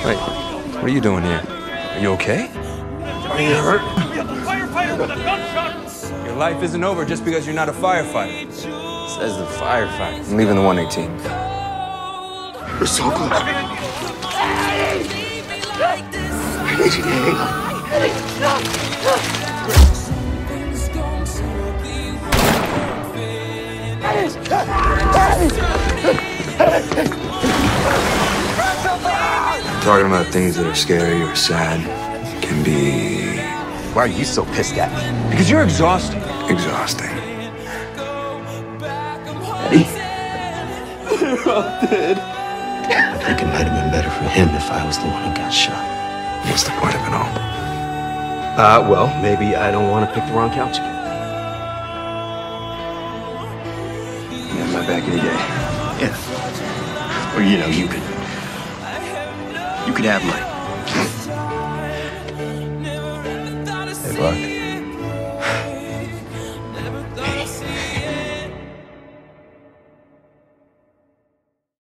Wait, what are you doing here? Are you okay? Are you hurt? Firefighter with a gunshot! Your life isn't over just because you're not a firefighter. Says the firefighter. I'm leaving the 118. We're so close. I need you to hang on. Talking about things that are scary or sad can be... Why are you so pissed at me? Because you're exhausting. exhausting. Eddie? They're all dead. I think it might have been better for him if I was the one who got shot. What's the point of it all? Well, maybe I don't want to pick the wrong couch again. You have my back any day. Yeah. Or, you could have mine.